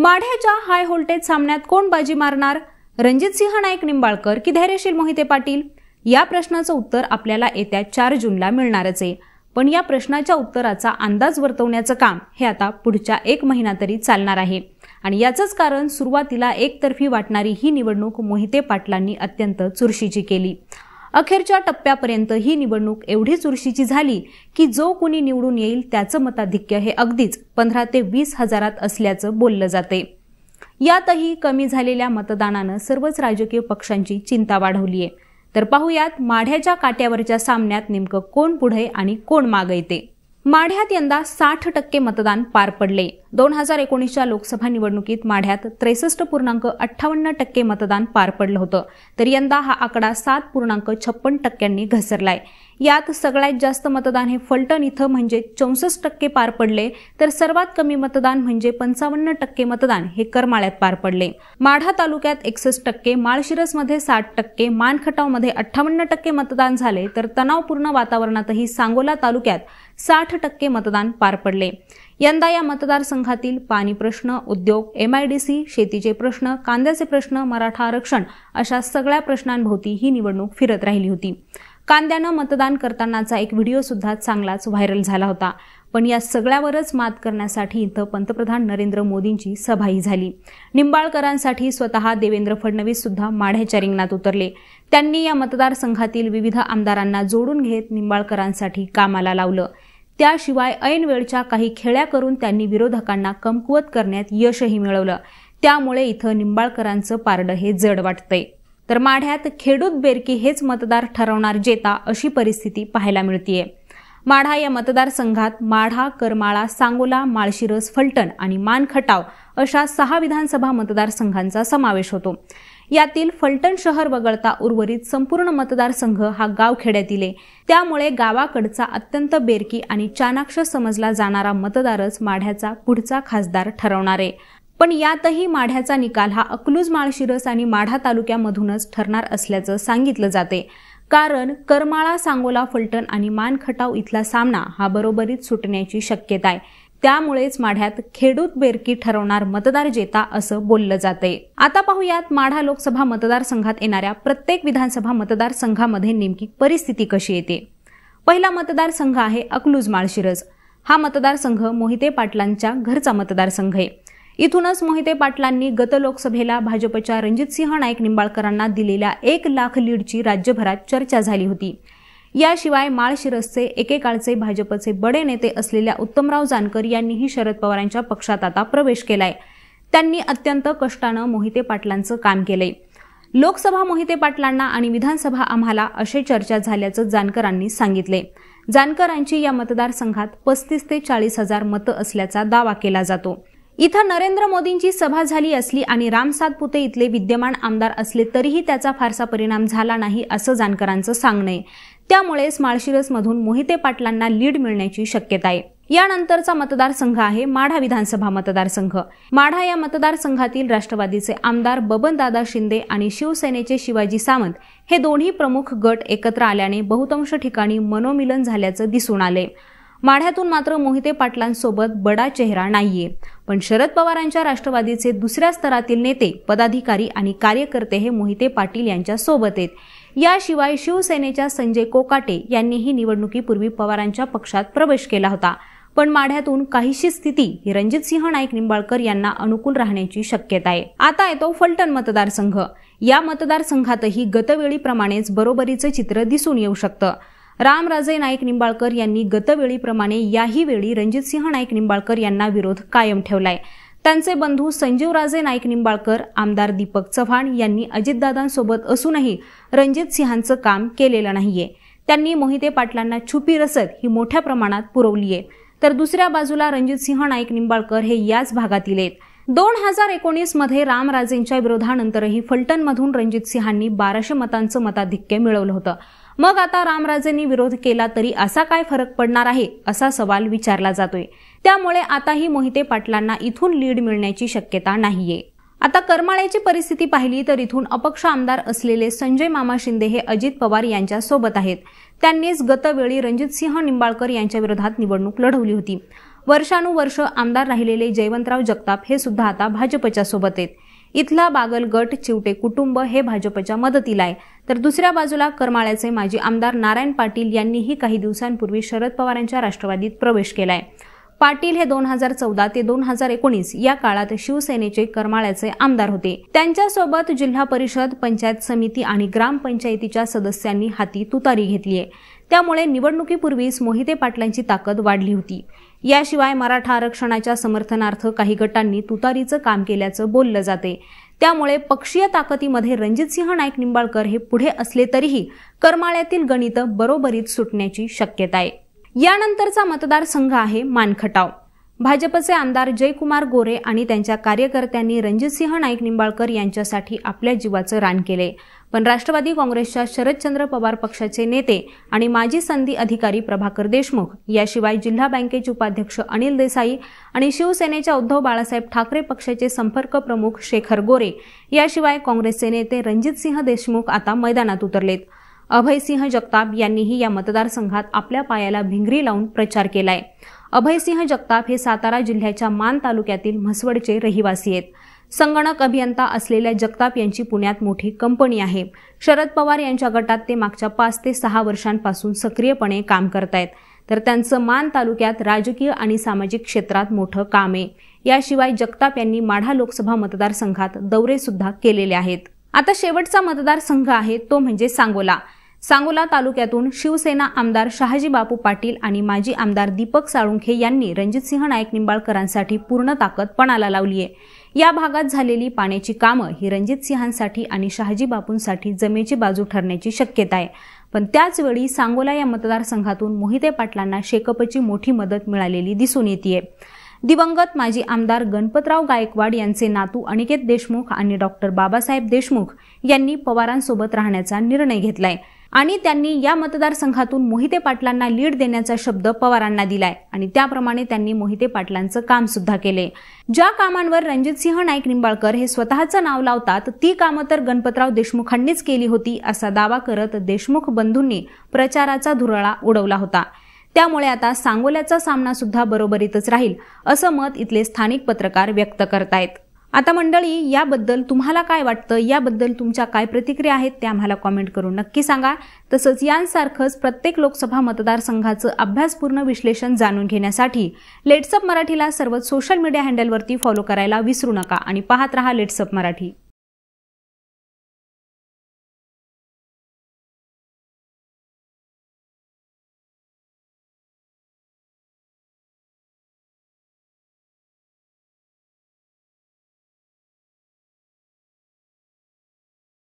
माढ्याच्या high voltage सामन्यात कोण बाजी मारणार? रणजितसिंह नाईक निंबाळकर की धैर्यशील मोहिते पाटील? या प्रश्नाचं उत्तर आपल्याला येत्या 4 जूनला मिळणारच आहे. पण या प्रश्नाच्या उत्तराचा अंदाज वर्तवण्याचं काम हे आता पुढच्या 1 महिना तरी चालणार आहे. आणि याचंच कारण सुरुवातीला एकतर्फी वाटणारी ही निवडणूक मोहिते पाटलांनी अत्यंत चुरशीची केली. अखेरच्या टप्प्यापर्यंत ही निवडणूक एवढी चुरशीची झाली की जो कुणी निवडून येईल त्याचं मताधिक्य हे अगदीच 15 ते 20 हजारात असल्याचं बोललं जाते. यातही कमी झालेल्या मतदानानं सर्वच राजकीय पक्षांची चिंता वाढवली आहे. तर पाहूयात माढ्याच्या काट्यावरच्या सामन्यात नेमकं कोण पुढे आणि कोण मागे येते. माढ्यात यंदा 60% मतदान पार पडले. 2019च्या लोकसभा निवडणुकीत माढ्यात 63.58% मतदान पार पडलं होतं. तर यंदा हा आकडा 7.56% घसरलाय. यात सगळ्यात जास्त मतदान हे फलटण इथं म्हणजे 64% पार पडले. तर सर्वात कमी मतदान म्हणजे 55% मतदान हे करमाळ्यात पार पडले. माढा तालुक्यात 61%, माळशिरसमध्ये 60%, मानखटावमध्ये 58% मतदान झाले. तर तणावपूर्ण वातावरणातही सांगोला तालुक्यात 60% मतदान पार पडले. यंदा या मतदारसंघातील पाणी प्रश्न, उद्योग, MIDC, शेतीचे प्रश्न, कांद्याचे प्रश्न, मराठा आरक्षण अशा सगळ्या प्रश्नांभोवती ही निवडणूक फिरत राहिली होती. कांद्यानं मतदान करतानाचा एक व्हिडिओ सुद्धा चांगलाच व्हायरल झाला होता. पण या सगळ्यावरच मात करण्यासाठी इथं पंतप्रधान नरेंद्र मोदींची सभाही झाली. निंबाळकरांसाठी स्वतः देवेंद्र फडणवीस सुद्धा माढ्याच्या रिंगणात उतरले. त्यांनी या मतदारसंघातील विविध आमदारांना जोडून घेत निंबाळकरांसाठी कामाला लावलं. त्याशिवाय ऐन वेळच्या काही खेळ्या करून त्यांनी विरोधकांना कमकुवत करण्यात यशही मिळवलं. त्यामुळे इथं निंबाळकरांचं पारडं हे जड वाटतंय. तर माढ्यात खेडूत बेरकी हेच मतदार ठरवणार जेता अशी परिस्थिती पाहायला मिळतीये. माढा या मतदारसंघात माढा, करमाळा, सांगोला, माळशिरस, फलटण आणि मानखटाव अशा 6 विधानसभा मतदारसंघांचा समावेश होतो. यातील फलटण शहर वगळता उर्वरित संपूर्ण मतदारसंघ हा गावखेड्यातील आहे. त्यामुळे गावाकडचा अत्यंत बेरकी आणि चाणाक्ष समजला जाणारा मतदारच माढ्याचा पुढचा खासदार ठरवणार आहे. पण यातही माढ्याचा निकाल हा अकलूज, माळशिरस आणि माढा तालुक्यामधूनच ठरणार असल्याचं सांगितलं जाते. कारण करमाळा, सांगोला, फलटण आणि मानखटाव इथला सामना हा बरोबरीत सुटण्याची शक्यता आहे. त्यामुळेच माढ्यात खेडूत बेरकी ठरवणार मतदार जेता असं बोललं जाते. आता पाहूयात माढा लोकसभा मतदारसंघात येणाऱ्या प्रत्येक विधानसभा मतदारसंघामध्ये नेमकी परिस्थिती कशी येते. पहिला मतदारसंघ आहे अकलूज माळशिरस. हा मतदारसंघ मोहिते पाटलांच्या घरचा मतदारसंघ आहे. इथूनच मोहिते पाटलांनी गत लोकसभेला भाजपच्या रणजितसिंह नाईक निंबाळकरांना दिलेल्या 1 लाख लीडची राज्यभरात चर्चा झाली होती. याशिवाय माळशिरसचे एकेकाळचे भाजपचे बडे नेते असलेल्या उत्तमराव जानकर यांनीही शरद पवारांच्या पक्षात आता प्रवेश केलाय. त्यांनी अत्यंत कष्टानं मोहिते पाटलांचं काम केलंय. लोकसभा मोहिते पाटलांना आणि विधानसभा आम्हाला अशी चर्चा झाल्याचं जानकरांनी सांगितले. जानकरांची या मतदारसंघात 35 ते 40 हजार मतं असल्याचा दावा केला जातो. इथं नरेंद्र मोदींची सभा झाली असली आणि राम सातपुते इथले विद्यमान आमदार असले तरीही त्याचा फारसा परिणाम झाला नाही असं जानकरांचं सांगणं आहे. त्यामुळेच माळशिरसमधून मोहिते पाटलांना लीड मिळण्याची शक्यता आहे. यानंतरचा मतदारसंघ आहे माढा विधानसभा मतदारसंघ. माढा या मतदारसंघातील राष्ट्रवादीचे आमदार बबनदादा शिंदे आणि शिवसेनेचे शिवाजी सावंत हे दोन्ही प्रमुख गट एकत्र आल्याने बहुतांश ठिकाणी मनोमिलन झाल्याचं दिसून आले. माढ्यातून मात्र मोहिते पाटलांसोबत बडा चेहरा नाहीये. पण शरद पवारांच्या राष्ट्रवादीचे दुसऱ्या स्तरातील नेते, पदाधिकारी आणि कार्यकर्ते हे मोहिते पाटील यांच्या सोबत आहेत. याशिवाय शिवसेनेच्या संजय कोकाटे यांनीही निवडणुकीपूर्वी पवारांच्या पक्षात प्रवेश केला होता. पण माढ्यातून काहीशी स्थिती ही रणजितसिंह नाईक निंबाळकर यांना अनुकूल राहण्याची शक्यता आहे. आता येतो फलटण मतदारसंघ. या मतदारसंघातही गतवेळीप्रमाणेच बरोबरीचं चित्र दिसून येऊ शकतं. रामराजे नाईक निंबाळकर यांनी गतवेळीप्रमाणे याही वेळी रणजितसिंह नाईक निंबाळकर यांना विरोध कायम ठेवलाय. त्यांचे बंधू संजीवराजे नाईक निंबाळकर, आमदार दीपक चव्हाण यांनी अजितदादांसोबत असूनही रणजितसिंहांचं काम केलेलं नाहीये. त्यांनी मोहिते पाटलांना छुपी रसद ही मोठ्या प्रमाणात पुरवलीये. तर दुसऱ्या बाजूला रणजितसिंह नाईक निंबाळकर हे याच भागातील आहेत. 2019 मध्ये रामराजेंच्या विरोधानंतरही फलटणमधून रणजितसिंहांनी 1200 मतांचं मताधिक्य मिळवलं होतं. मग आता रामराजेंनी विरोध केला तरी असा काय फरक पडणार आहे असा सवाल विचारला जातोय. त्यामुळे आताही मोहिते पाटलांना इथून लीड मिळण्याची शक्यता नाहीये. आता करमाळ्याची परिस्थिती पाहिली तर इथून अपक्ष आमदार असलेले संजय मामा शिंदे हे अजित पवार यांच्या सोबत आहेत. त्यांनीच गतवेळी रणजितसिंह निंबाळकर यांच्या विरोधात निवडणूक लढवली होती. वर्षानुवर्ष आमदार राहिलेले जयवंतराव जगताप हे सुद्धा आता भाजपच्या सोबत आहेत। इथला बागल गट चिवटे कुटुंब हे भाजपच्या मदतीला आहे, तर दुसऱ्या बाजूला करमाळ्याचे माजी आमदार नारायण पाटील यांनीही काही दिवसांपूर्वी शरद पवारांच्या राष्ट्रवादीत प्रवेश केलाय। पाटील हे 2014 ते 2019 या काळात शिवसेनेचे करमाळ्याचे आमदार होते। त्यांच्यासोबत जिल्हा परिषद, पंचायत समिती आणि ग्रामपंचायतीच्या सदस्यांनी हाती तुतारी घेतली आहे। त्यामुळे निवडणुकीपूर्वीच मोहिते पाटलांची ताकद वाढली होती। याशिवाय मराठा आरक्षणाच्या समर्थनार्थ काही गटांनी तुतारीचं काम केल्याचं बोललं जाते। त्यामुळे पक्षीय ताकदीमध्ये रणजितसिंह नाईक निंबाळकर हे पुढे असले तरीही करमाळ्यातील गणित बरोबरीत सुटण्याची शक्यता आहे। यानंतरचा मतदारसंघ आहे मानखटाव। भाजपचे आमदार जयकुमार गोरे आणि त्यांच्या कार्यकर्त्यांनी रणजितसिंह नाईक निंबाळकर यांच्यासाठी आपल्या जीवाचं रान केले, पण राष्ट्रवादी काँग्रेसच्या शरदचंद्र पवार पक्षाचे नेते आणि माजी सनदी अधिकारी प्रभाकर देशमुख, याशिवाय जिल्हा बँकेचे उपाध्यक्ष अनिल देसाई आणि शिवसेनेच्या उद्धव बाळासाहेब ठाकरे पक्षाचे संपर्क प्रमुख शेखर गोरे, याशिवाय काँग्रेसचे नेते रणजितसिंह देशमुख आता मैदानात उतरलेत। अभयसिंह जगताप यांनीही या मतदारसंघात आपल्या पायाला भिंगरी लावून प्रचार केलाय। अभयसिंह जगताप हे सातारा जिल्ह्याच्या मान तालुक्यातील म्हसवडचे रहिवासी आहेत। संगणक अभियंता असलेल्या जगताप यांची पुण्यात मोठी कंपनी आहे। शरद पवार यांच्या गटात ते मागच्या 5 ते 6 वर्षांपासून सक्रियपणे काम करतायत, तर त्यांचं मान तालुक्यात राजकीय आणि सामाजिक क्षेत्रात मोठं काम आहे। याशिवाय जगताप यांनी माढा लोकसभा मतदारसंघात दौरे सुद्धा केलेले आहेत। आता शेवटचा मतदारसंघ आहे तो म्हणजे सांगोला। सांगोला तालुक्यातून शिवसेना आमदार शहाजी बापू पाटील आणि माजी आमदार दीपक साळुंखे यांनी रणजितसिंह नाईक निंबाळकरांसाठी पूर्ण ताकद पणाला लावली आहे। या भागात झालेली पाण्याची कामं ही रणजितसिंहांसाठी आणि शहाजी बापूंसाठी जमेची बाजू ठरण्याची शक्यता आहे, पण त्याचवेळी सांगोला या मतदारसंघातून मोहिते पाटलांना शेकअपची मोठी मदत मिळालेली दिसून येते। दिवंगत माजी आमदार गणपतराव गायकवाड यांचे नातू अनिकेत देशमुख आणि डॉक्टर बाबासाहेब देशमुख यांनी पवारांसोबत राहण्याचा निर्णय घेतलाय आणि त्यांनी या मतदारसंघातून मोहिते पाटलांना लीड देण्याचा शब्द पवारांना दिलाय आणि त्याप्रमाणे त्यांनी मोहिते पाटलांचं काम सुद्धा केले। ज्या कामांवर रणजितसिंह नाईक निंबाळकर हे स्वतःचं नाव लावतात ती कामं तर गणपतराव देशमुखांनीच केली होती असा दावा करत देशमुख बंधूंनी प्रचाराचा धुरळा उडवला होता। त्यामुळे आता सांगोल्याचा सामना सुद्धा बरोबरीतच राहील असं मत इथले स्थानिक पत्रकार व्यक्त करतायत। आता मंडळी, याबद्दल तुम्हाला काय वाटतं, याबद्दल तुमच्या काय प्रतिक्रिया आहेत ते आम्हाला कॉमेंट करून नक्की सांगा। तसंच यांसारखंच प्रत्येक लोकसभा मतदारसंघाचं अभ्यासपूर्ण विश्लेषण जाणून घेण्यासाठी लेट्सअप मराठीला सर्व सोशल मीडिया हँडलवरती फॉलो करायला विसरू नका आणि पाहत रहा लेट्सअप मराठी।